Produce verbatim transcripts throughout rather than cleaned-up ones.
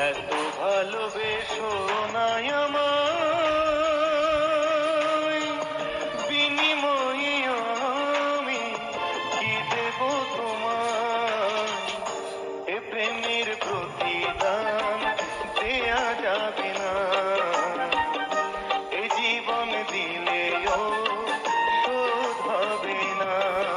এত ভালোবেসো না আমায়, বিনিময়ে আমি কি দেব তোমায়? এ প্রেমের প্রতিদান দেয়া যাবে না, এ জীবন দিলেও শোধ হবে না।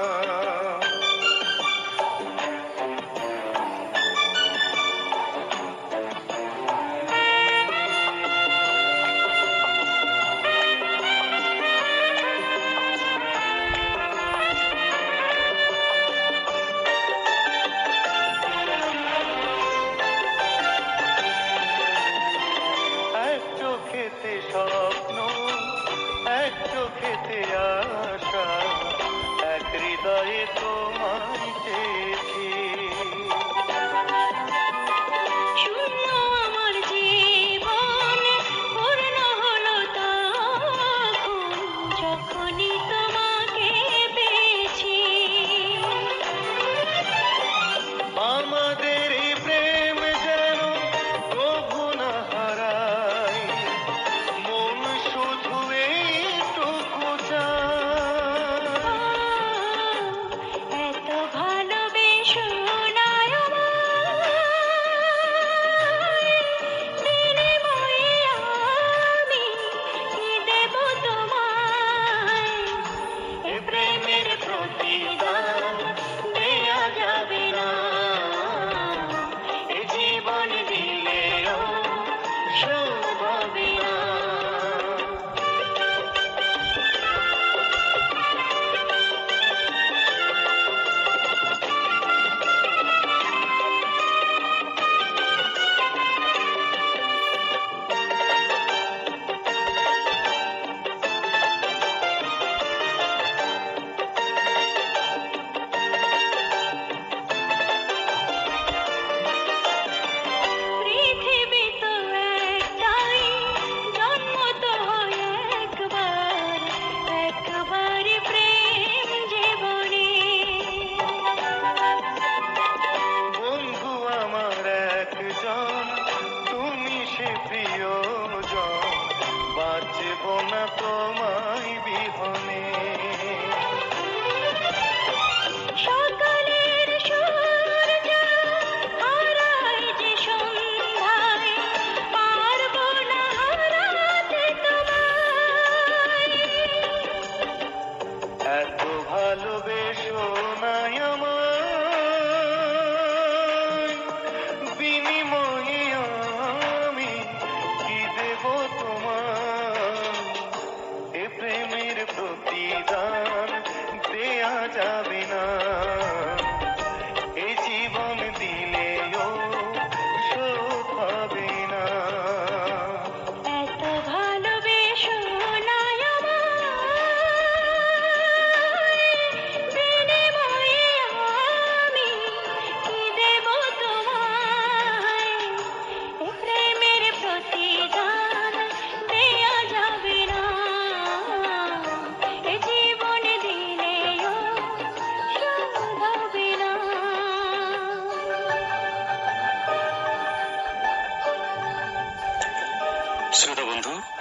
চোখেতে স্বপ্ন, এক চোখেতে আশা, এক হৃদয়ে তোমায় চেয়েছি। শূন্য আমার জীবন পূর্ণ হলো তখন, যখনই তোমাকে পেয়েছি। আমাদের এই প্রেম যেন কভু না হারায়, মন শুধু এইটুকু চায়। এত ভালোবেসো না আমায়, বিনিময়ে আমি কি দেব তোমায়? এ প্রেমের প্রতিদান দেয়া যাবে না, এ জীবন দিলেও শোধ হবে না। পৃথিবী তো একটাই, জন্ম তো হয় একবার, একবারই প্রেম জীবনে। বন্ধু আমার একজন, তুমি সে প্রিয়জন, বাঁচব না তোমায় বিহনে। সকালের সূর্য হারায় যে সন্ধ্যায়, পারব না হারাতে তোমায়। এত ভালোবেসো না আমায়, বিনিময়ে আমি কি দেব তোমায়? এ প্রেমের প্রতিদান দেয়া যাবে না, এ জীবন দিলেও শোধ হবে না। এত ভালোবেসো না আমায়, বিনিময়ে আমি কি দেব তোমায়? এ প্রেমের প্রতিদান দেয়া যাবে না, এ জীবন দিলেও শোধ হবে না। শ্রোতা বন্ধু,